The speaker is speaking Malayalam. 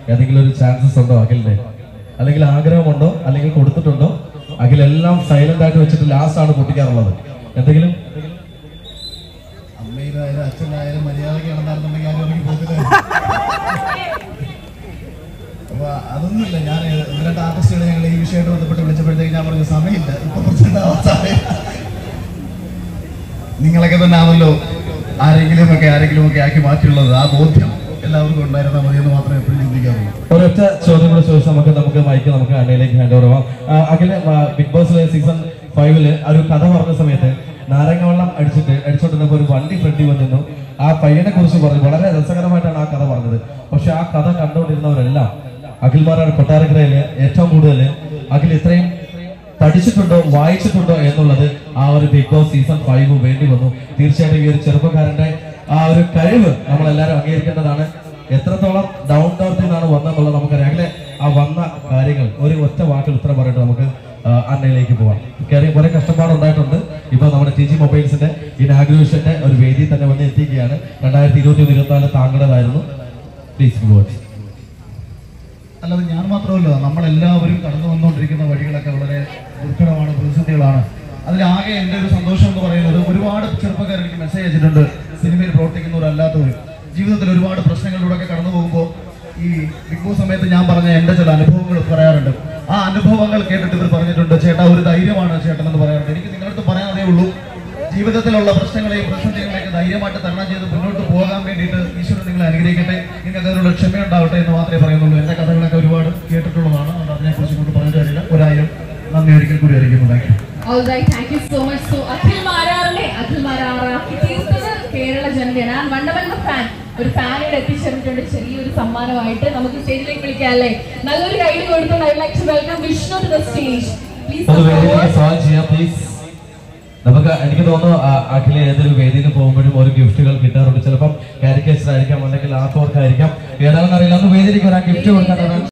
ഏതെങ്കിലും ഒരു ചാൻസസ് ഉണ്ടോ അഖിലിന്റെ? അല്ലെങ്കിൽ ആഗ്രഹമുണ്ടോ? അല്ലെങ്കിൽ കൊടുത്തിട്ടുണ്ടോ? അഖിലെല്ലാം സൈലന്റ് ആയിട്ട് വെച്ചിട്ട് ലാസ്റ്റ് ആണ് പൊട്ടിക്കാറുള്ളത്. എന്തെങ്കിലും അമ്മയിലായാലും അച്ഛനായാലും മര്യാദയ്ക്ക് നടന്നായിരുന്നുണ്ടെങ്കിൽ ആരും എനിക്ക് പോകത്തില്ല. അപ്പൊ അതൊന്നുമില്ല. ഞാൻ രണ്ട് ആർട്ടിസ്റ്റുകളെ ഞങ്ങൾ ഈ വിഷയമായിട്ട് ബന്ധപ്പെട്ട് വിളിച്ചപ്പോഴത്തേക്ക് ഞാൻ പറഞ്ഞ സമയമില്ല, ഇപ്പൊ നിങ്ങളൊക്കെ തന്നെ ആണല്ലോ ആരെങ്കിലും ഒക്കെ ആക്കി മാറ്റിയുള്ളത്. ആ ബോധ്യം എല്ലാവർക്കും ഉണ്ടായിരുന്നാൽ മതി എന്ന് മാത്രമേ എപ്പോഴും ചിന്തിക്കാറുള്ളൂ. ഒരൊറ്റ ചോദ്യം കൂടെ ചോദിച്ചാൽ നമുക്ക് മൈക്ക് നമുക്ക് അണ്ണയിലേക്ക് ഹാൻഡ് ഓവർ ആവാം. അഖില് ബിഗ് ബോസ് സീസൺ 5 ഒരു കഥ പറഞ്ഞ സമയത്ത് നാരങ്ങ വെള്ളം അടിച്ചോണ്ടിരുന്നപ്പോൾ ഒരു വണ്ടി ഫ്രണ്ടി വന്നിരുന്നു. ആ പയ്യനെ കുറിച്ച് പറഞ്ഞു. വളരെ രസകരമായിട്ടാണ് ആ കഥ പറഞ്ഞത്. പക്ഷെ ആ കഥ കണ്ടുകൊണ്ടിരുന്നവരെല്ലാം അഖിൽമാരാണ് കൊട്ടാരക്കരയില് ഏറ്റവും കൂടുതൽ അഖിൽ ഇത്രയും പഠിച്ചിട്ടുണ്ടോ വായിച്ചിട്ടുണ്ടോ എന്നുള്ളത് ആ ഒരു ബിഗ് ബോസ് സീസൺ 5 വേണ്ടി വന്നു. തീർച്ചയായിട്ടും ഈ ഒരു ചെറുപ്പക്കാരന്റെ ആ ഒരു കഴിവ് നമ്മളെല്ലാവരും അംഗീകരിക്കേണ്ടതാണ്. എത്രത്തോളം ഡൗൺ ടൗണിൽ നിന്നാണ് വന്നതെന്നുള്ളത് നമുക്കറിയാം. അഖിലെ ആ വന്ന കാര്യങ്ങൾ ഒരു ഒറ്റ വാക്കിൽ ഉത്തരം പറഞ്ഞിട്ട് നമുക്ക് അന്നയിലേക്ക് പോവാം. കുറെ കഷ്ടപ്പാടുണ്ടായിട്ടുണ്ട്. ഇപ്പൊ നമ്മുടെ TG മൊബൈൽസിന്റെ ഇനാഗ്രേഷന്റെ ഒരു വേദി തന്നെ വന്ന് എത്തിക്കുകയാണ്. 2023-24 താങ്കളുടേതായിരുന്നു. Please go. അല്ലാതെ ഞാൻ മാത്രമല്ല, നമ്മളെല്ലാവരും കടന്നു വന്നുകൊണ്ടിരിക്കുന്ന വഴികളൊക്കെ വളരെ ദുർഘടമാണ്, പ്രതിസന്ധികളാണ്. അതിലാകെ എൻ്റെ ഒരു സന്തോഷം എന്ന് പറയുന്നത് ഒരുപാട് ചെറുപ്പക്കാർ എനിക്ക് മെസ്സേജ് അയച്ചിട്ടുണ്ട്. സിനിമയിൽ പ്രവർത്തിക്കുന്നവരല്ലാത്തവർ ജീവിതത്തിൽ ഒരുപാട് പ്രശ്നങ്ങളിലൂടെ കടന്നു പോകുമ്പോൾ ഈ ബിഗ് ബോസ് സമയത്ത് ഞാൻ പറഞ്ഞ എൻ്റെ ചില അനുഭവങ്ങൾ പറയാറുണ്ട്. ആ അനുഭവങ്ങൾ കേട്ടിട്ട് ഇവർ പറഞ്ഞിട്ടുണ്ട്, ചേട്ടാ ഒരു ധൈര്യമാണ് ചേട്ടൻ എന്ന് പറയാറുണ്ട്. എനിക്ക് നിങ്ങളടുത്ത് പറയാനേ ഉള്ളൂ, ജീവിതത്തിലുള്ള പ്രശ്നങ്ങളെയും പ്രതിസന്ധികളെയൊക്കെ ധൈര്യമായിട്ട് തരണം ചെയ്ത് മുന്നോട്ട് പോകാൻ വേണ്ടിയിട്ട് ഈശ്വരൻ നിങ്ങളെ അനുഗ്രഹിക്കട്ടെ, നിങ്ങൾക്ക് അതിനുള്ള ക്ഷമയുണ്ടാവട്ടെ എന്ന് മാത്രമേ പറയുന്നുള്ളൂ. എൻ്റെ കഥകളൊക്കെ ഒരുപാട് കേട്ടിട്ടുള്ളതാണ്. അതുകൊണ്ട് അതിനെക്കുറിച്ച് കൊണ്ട് പറഞ്ഞിട്ട് കാര്യമില്ല. 1000 നന്ദി ഒരിക്കൽ കൂടി അറിയിക്കുന്നു. Thank you. Alright, thank you so much. So Akhil മാരാറാക്കി തീർത്തത് കേരള ജനതയാണ്. വണ്ടവന്ന ഫാൻ, ഒരു ഫാനിയുടെ എത്തിച്ചേർന്നിട്ടുണ്ട്. ചെറിയൊരു സമ്മാനമായിട്ട് നമുക്ക് സ്റ്റേജിലേക്ക് വിളിക്കാം അല്ലേ? നല്ലൊരു കൈഡ് കൊടുത്തുകൊണ്ട് I like to welcome Vishnu to the stage. Please. നമുക്ക് എനിക്ക് തോന്നുന്നു അഖില ഏതൊരു വേദിയിൽ പോകുമ്പോഴും ഒരു ഗിഫ്റ്റുകൾ കിട്ടാറുണ്ട്. ചിലപ്പം കാരിക്കേച്ചർ ആയിരിക്കാം, അല്ലെങ്കിൽ ആർട്ട് വർക്ക് ആയിരിക്കാം, ഏതാണെന്ന് അറിയില്ല. അന്ന് വേദിയിലേക്ക് വരാൻ ഗിഫ്റ്റ് കൊടുക്കാൻ